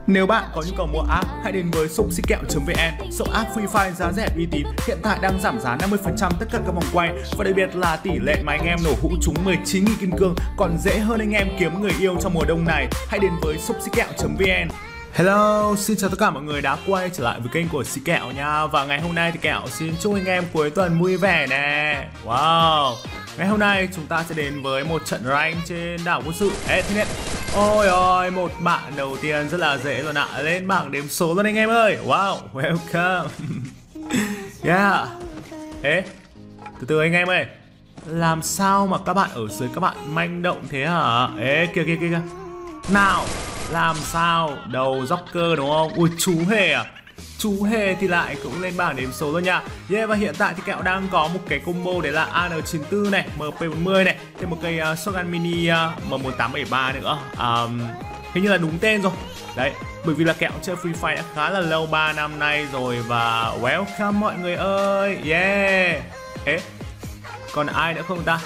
Nếu bạn có nhu cầu mua app, hãy đến với shopsitskẹo.vn, shop app Free Fire giá rẻ uy tín, hiện tại đang giảm giá 50% tất cả các vòng quay và đặc biệt là tỷ lệ mà anh em nổ hũ trúng 19.000 kim cương còn dễ hơn anh em kiếm người yêu trong mùa đông này. Hãy đến với shopsitskẹo.vn. Hello, xin chào tất cả mọi người đã quay trở lại với kênh của Sĩ Kẹo nha. Và ngày hôm nay thì Kẹo xin chúc anh em cuối tuần vui vẻ nè. Wow, ngày hôm nay chúng ta sẽ đến với một trận rank trên đảo quân sự. Thế nên, ôi ôi, một bạn đầu tiên rất là dễ luôn ạ. Lên bảng đếm số luôn anh em ơi. Wow, welcome. Yeah. Ê, từ từ anh em ơi, làm sao mà các bạn ở dưới các bạn manh động thế hả? Ê, kìa kìa kìa. Nào, làm sao? Đầu Joker đúng không? Ui, chú hề à? Chú hề thì lại cũng lên bảng đếm số rồi nha. Yeah, và hiện tại thì Kẹo đang có một cái combo đấy là AN94 này, MP40 này, thêm một cây shotgun mini M1873 nữa. Hình như là đúng tên rồi. Đấy, bởi vì là Kẹo chơi Free Fire đã khá là lâu, 3 năm nay rồi. Và welcome mọi người ơi. Yeah. Ê, còn ai nữa không ta?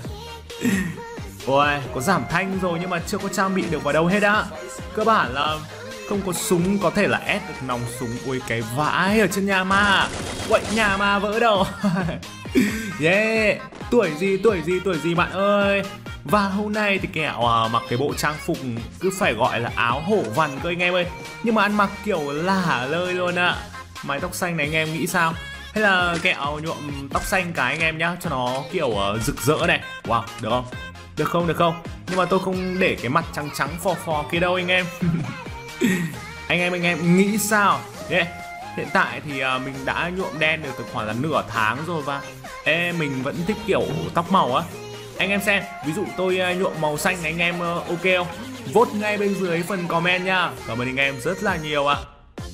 Ôi, có giảm thanh rồi nhưng mà chưa có trang bị được vào đâu hết á. Cơ bản là không có súng có thể là ép được nòng súng. Ui, cái vãi ở trên nhà ma. Quậy nhà ma vỡ đầu. Yeah, tuổi gì bạn ơi. Và hôm nay thì Kẹo mặc cái bộ trang phục cứ phải gọi là áo hổ vằn cơ anh em ơi. Nhưng mà ăn mặc kiểu lả lơi luôn ạ. Mái tóc xanh này anh em nghĩ sao? Hay là Kẹo nhuộm tóc xanh cái anh em nhá, cho nó kiểu rực rỡ này. Wow, được không? Được không? Nhưng mà tôi không để cái mặt trắng trắng phò phò kia đâu anh em. anh em nghĩ sao? Yeah. Hiện tại thì mình đã nhuộm đen được từ khoảng là nửa tháng rồi. Và mình vẫn thích kiểu tóc màu á. Anh em xem, ví dụ tôi nhuộm màu xanh anh em ok không? Vote ngay bên dưới phần comment nha. Cảm ơn anh em rất là nhiều ạ.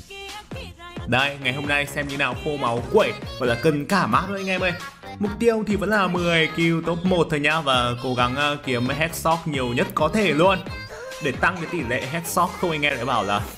Đây, ngày hôm nay xem như nào khô máu quẩy, gọi là cần cả mát thôi anh em ơi. Mục tiêu thì vẫn là 10 kill top 1 thôi nhá. Và cố gắng kiếm headshot nhiều nhất có thể luôn, để tăng cái tỷ lệ headshot. Không anh em lại bảo là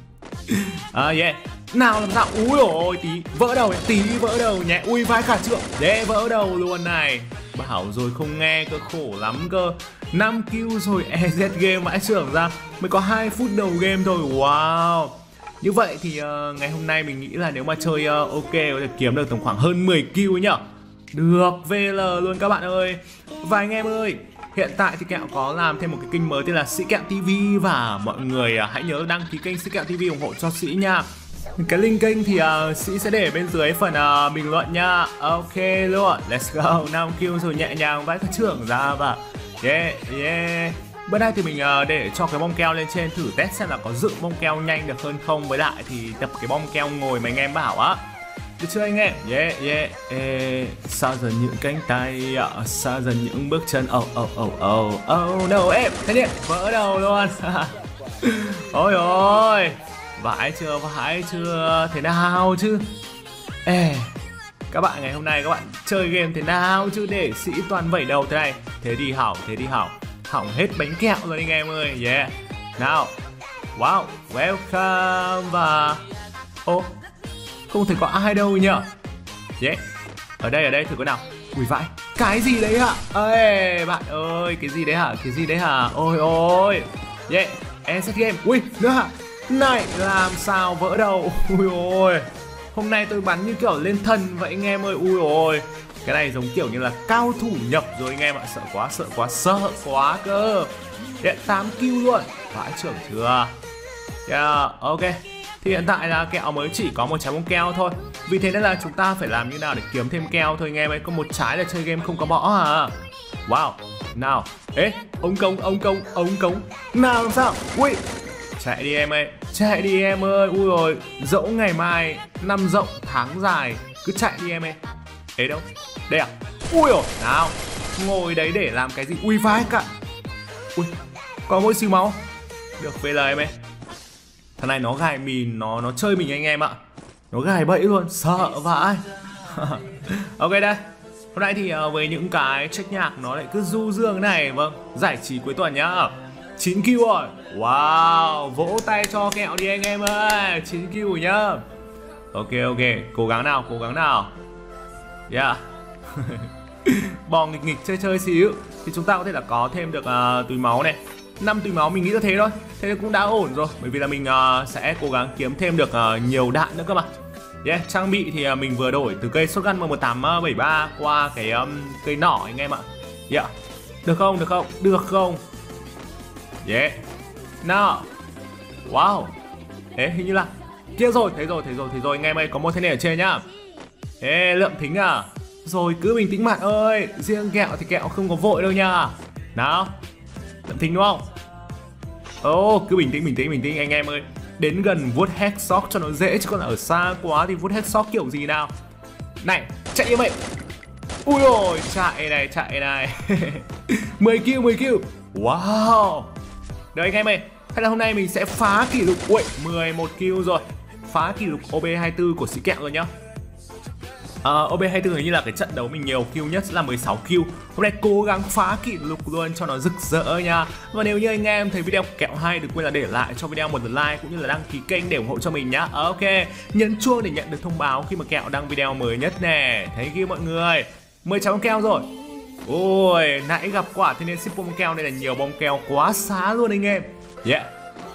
yeah. Nào làm sao? Úi ôi, tí vỡ đầu nhé. Ui, vai cả trượng. Vỡ đầu luôn này. Bảo rồi không nghe cơ, khổ lắm cơ. 5 kill rồi, EZ game vãi trưởng ra. Mới có 2 phút đầu game thôi. Wow. Như vậy thì ngày hôm nay mình nghĩ là nếu mà chơi ok có thể kiếm được tầm khoảng hơn 10 kill nhá. Được VL luôn các bạn ơi. Và anh em ơi, hiện tại thì Kẹo có làm thêm một cái kênh mới tên là Sĩ Kẹo TV. Và mọi người hãy nhớ đăng ký kênh Sĩ Kẹo TV ủng hộ cho Sĩ nha. Cái link kênh thì Sĩ sẽ để bên dưới phần bình luận nha. Ok luôn, let's go. 5 kill rồi, nhẹ nhàng vãi cả trưởng ra. Và yeah. Bữa nay thì mình để cho cái bom keo lên trên thử test xem là có dựng bom keo nhanh được hơn không. Với lại thì tập cái bom keo ngồi mà anh em bảo á. Được chưa anh em? Yeah. Xa dần những cánh tay, xa dần những bước chân. Oh no em. Thế điện vỡ đầu luôn. Ôi ôi, vãi chưa, thế nào chứ? Các bạn ngày hôm nay các bạn chơi game thế nào chứ để Sĩ toàn vẩy đầu thế này? Thế đi hỏng. Hỏng hết bánh kẹo rồi anh em ơi. Yeah. Nào. Wow, welcome. Và không thấy có ai đâu nhỉ? Yeah. Ở đây thử có nào. Ui vãi. Cái gì đấy hả? Ê bạn ơi, cái gì đấy hả? Ôi ôi. Yeah. Set game. Ui, nữa hả? Này, làm sao vỡ đầu? Ui ôi. Hôm nay tôi bắn như kiểu lên thần vậy anh em ơi. Ui ôi. Cái này giống kiểu như là cao thủ nhập rồi anh em ạ. Sợ quá cơ. Hiện 8 kill luôn. Vãi trưởng chưa? Yeah, ok. Thì hiện tại là Kẹo mới chỉ có một trái bom keo thôi. Vì thế nên là chúng ta phải làm như nào để kiếm thêm keo thôi anh em ấy. Có một trái là chơi game không có bỏ à. Wow. Nào. Ông công. Nào làm sao? Ui. Chạy đi em ơi. Ui rồi, dẫu ngày mai năm rộng tháng dài, cứ chạy đi em ơi. Đâu? Đây à? Ui ôi, nào. Ngồi đấy để làm cái gì? Ui vãi cả. Ui, có mỗi xíu máu. Được VL em ơi. Thằng này nó gài mìn, nó chơi mình anh em ạ. Nó gài bẫy luôn, sợ vãi. Ok đây. Hôm nay thì với những cái check nhạc nó lại cứ du dương này. Vâng, giải trí cuối tuần nhá. 9 kill rồi. Wow, vỗ tay cho Kẹo đi anh em ơi. 9 kill rồi nhá. Ok, cố gắng nào. Yeah. Bò nghịch chơi xíu thì chúng ta có thể là có thêm được túi máu này. 5 túi máu mình nghĩ là thế thôi. Thế cũng đã ổn rồi, bởi vì là mình sẽ cố gắng kiếm thêm được nhiều đạn nữa cơ mà. Yeah, trang bị thì mình vừa đổi từ cây shotgun M1873 qua cái cây nỏ anh em ạ. Yeah. Được không? Được không? Được không? Yeah. Nào. Wow. Ê, hình như là kia rồi, thấy rồi anh em ơi, có một thanh niên ở trên nhá. Ê, Lượm Thính à? Rồi cứ bình tĩnh bạn ơi, riêng kẹo thì kẹo không có vội đâu nha. Nào. Lượm Thính đúng không? Ồ, cứ bình tĩnh anh em ơi. Đến gần vuốt headshot cho nó dễ, chứ còn ở xa quá thì vuốt headshot kiểu gì nào. Này, chạy như vậy. Ui ôi, chạy này 10 kill. Wow. Đấy anh em ơi, hay là hôm nay mình sẽ phá kỷ lục. Ui, 11 kill rồi. Phá kỷ lục OB24 của sĩ kẹo rồi nhá. OB24 hình như là cái trận đấu mình nhiều kill nhất sẽ là 16 kill. Hôm nay cố gắng phá kỷ lục luôn cho nó rực rỡ nha. Và nếu như anh em thấy video kẹo hay, đừng quên là để lại cho video một like cũng như là đăng ký kênh để ủng hộ cho mình nhá. Ok, nhấn chuông để nhận được thông báo khi mà kẹo đăng video mới nhất nè. Thấy kia mọi người, 10 bông keo rồi. Ôi, nãy gặp quả thế nên ship bông keo này là nhiều bông keo quá xá luôn anh em. Yeah.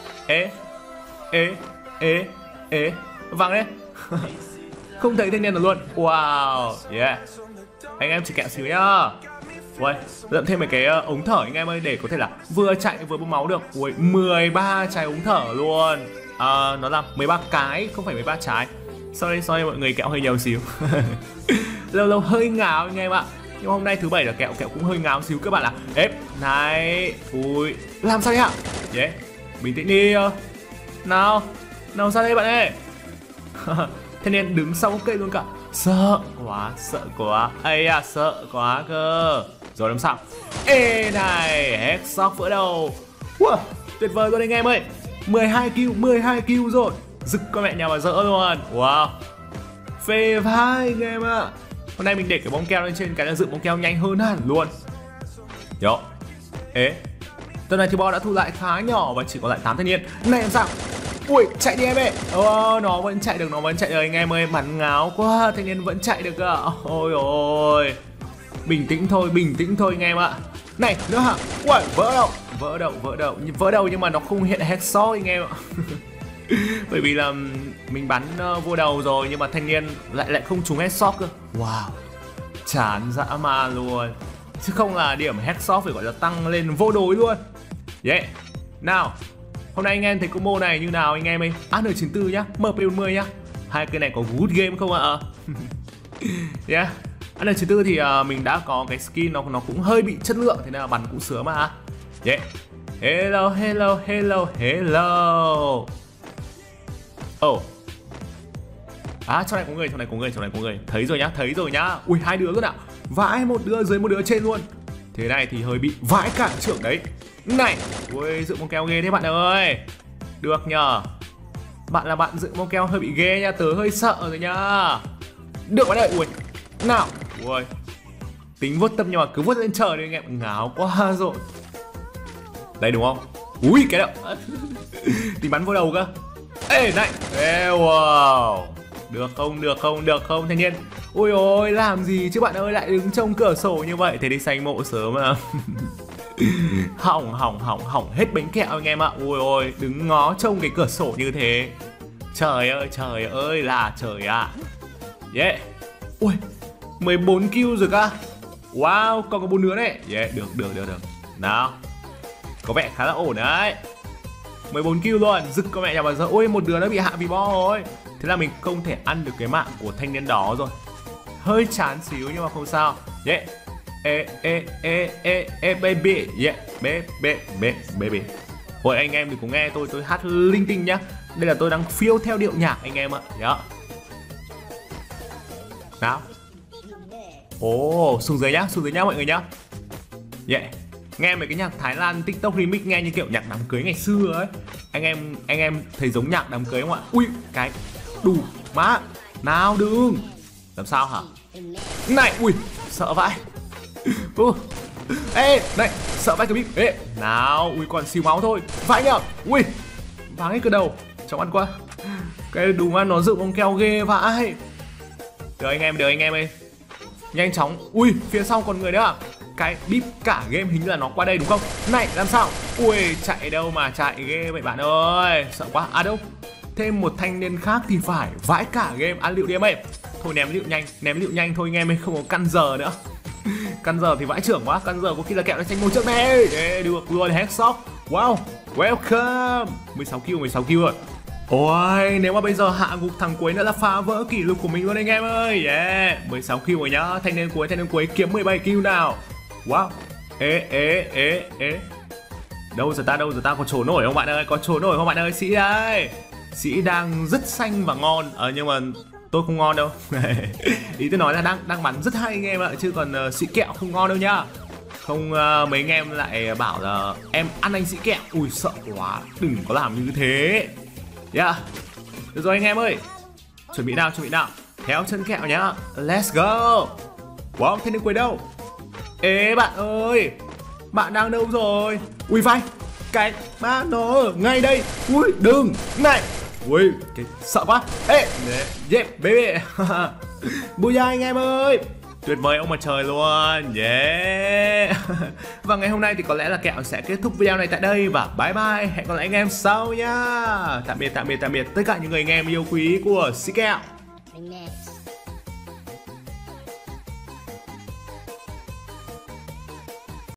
Ê, vàng đấy. Không thấy thanh niên nào luôn. Wow. Yeah. Anh em chỉ kẹo xíu nhá. Ui, lượm thêm mấy cái ống thở anh em ơi, để có thể là vừa chạy vừa bơm máu được. Ui, 13 trái ống thở luôn. Nó là 13 cái, không phải 13 trái. Sorry mọi người, kẹo hơi nhiều xíu. Lâu hơi ngáo anh em ạ. Nhưng hôm nay thứ bảy là kẹo cũng hơi ngáo xíu các bạn ạ. Ép này. Ui, làm sao nhá. Yeah. Bình tĩnh đi. Nào ra đây bạn ơi. Thế nên đứng sau cây luôn cả. Sợ quá. Ây à, sợ quá cơ. Rồi làm sao? Ê này, headshot vỡ đầu. Wow, tuyệt vời luôn anh em ơi. 12 kill rồi. Rực con mẹ nhà mà dỡ luôn. Wow, phê vai anh em ạ. Hôm nay mình để cái bóng keo lên trên cái là dựng bóng keo nhanh hơn hẳn luôn. Yo. Ê, tuần này thì bo đã thu lại khá nhỏ và chỉ còn lại 8 thanh niên. Này làm sao? Ui, chạy đi em ơi. Nó vẫn chạy được anh em ơi. Bắn ngáo quá, thanh niên vẫn chạy được à. Ôi ôi. Bình tĩnh thôi anh em ạ. Này, nữa hả? Ui, vỡ đầu nhưng mà nó không hiện headshot anh em ạ. Bởi vì là mình bắn vô đầu rồi nhưng mà thanh niên lại không trúng headshot cơ. Wow, chán dã man luôn. Chứ không là điểm headshot phải gọi là tăng lên vô đối luôn. Yeah. Nào, hôm nay anh em thấy combo này như nào anh em ơi? AN94 nhá, MP40 nhá. Hai cái này có good game không ạ? Yeah. AN94 thì mình đã có cái skin nó cũng hơi bị chất lượng, thế nên là bắn cũng sướng mà. Yeah. Hello. Oh. Trong này có người. Thấy rồi nhá. Ui, hai đứa luôn ạ. Vãi, một đứa dưới một đứa trên luôn. Thế này thì hơi bị vãi cản trưởng đấy. Này, ui, dựng bông keo ghê thế bạn ơi. Được nhờ. Bạn là bạn dựng bông keo hơi bị ghê nha, tớ hơi sợ rồi nhá. Được bạn ơi, ui. Nào, ui. Tính vuốt tâm nhưng mà cứ vuốt lên trời đi anh em, ngáo quá rồi. Đây đúng không? Ui, cái đâu. Tính bắn vô đầu cơ. Ê, này. Ê, wow. Được không thanh niên. Ui ôi, làm gì chứ bạn ơi, lại đứng trông cửa sổ như vậy. Thế đi sanh mộ sớm à. Hỏng hết bánh kẹo anh em ạ. Ui ôi, đứng ngó trông cái cửa sổ như thế. Trời ơi là trời ạ. Yeah. Ui, 14 kill rồi cả. Wow, còn có 4 đứa này. Yeah, được. Nào, có vẻ khá là ổn đấy. 14 kill luôn, rực con mẹ nhà bà giờ. Ôi, một đứa nó bị hạ vì bo rồi. Thế là mình không thể ăn được cái mạng của thanh niên đó rồi. Hơi chán xíu nhưng mà không sao. Yeah. Baby. Yeah, baby. Ôi anh em đừng có nghe tôi hát linh tinh nhá. Đây là tôi đang phiêu theo điệu nhạc anh em ạ. Yeah. Nào. Xuống dưới nhá mọi người nhá. Yeah. Nghe mấy cái nhạc Thái Lan TikTok remix nghe như kiểu nhạc đám cưới ngày xưa ấy. Anh em thấy giống nhạc đám cưới không ạ? Ui, cái đủ má. Nào đừng. Làm sao hả? Này, ui, sợ vãi. Ê, này, sợ vãi cái bíp. Ê, nào, ui còn xíu máu thôi. Vãi nhở. Ui, váng hết cái đầu. Cháu ăn quá. Cái đúng ăn nó dựng bông keo ghê vãi. Được anh em ơi. Nhanh chóng. Ui, phía sau còn người nữa à? cái bíp cả game, hình như là nó qua đây đúng không? Này làm sao? Ui chạy đâu mà chạy ghê vậy bạn ơi, sợ quá. À đâu, thêm một thanh niên khác thì phải, vãi cả game. Ăn liệu đi em ơi. Thôi ném liệu nhanh thôi anh em ơi, không có căn giờ nữa. Căn giờ thì vãi trưởng quá, căn giờ có khi là kẹo nó tranh ngôi trước đây. Được luôn, headshot. Wow, welcome. 16 kill rồi. Ôi, nếu mà bây giờ hạ gục thằng cuối nữa là phá vỡ kỷ lục của mình luôn anh em ơi. 16 kill rồi nhá. Thanh niên cuối kiếm 17 kill nào. Wow. Ê. Đâu giờ ta có trốn nổi không bạn ơi? Có trốn nổi không bạn ơi? Sĩ đây. Sĩ đang rất xanh và ngon. Nhưng mà tôi không ngon đâu. Ý tôi nói là đang bắn rất hay anh em ạ, chứ còn sĩ kẹo không ngon đâu nhá. Không mấy anh em lại bảo là em ăn anh sĩ kẹo. Ui sợ quá, đừng có làm như thế. Được rồi anh em ơi. Chuẩn bị nào. Theo chân kẹo nhá. Let's go. Wow, thế nên quay đâu? Ê bạn ơi, bạn đang đâu rồi? Ui vai, cái má nó ngay đây. Ui đừng, này. Ui, cái sợ quá. Ê, yeah, baby. Bùi anh em ơi. Tuyệt vời ông mặt trời luôn. Yeah. Và ngày hôm nay thì có lẽ là kẹo sẽ kết thúc video này tại đây. Và bye bye, hẹn gặp lại anh em sau nha. Tạm biệt tất cả những người anh em yêu quý của Sĩ Kẹo.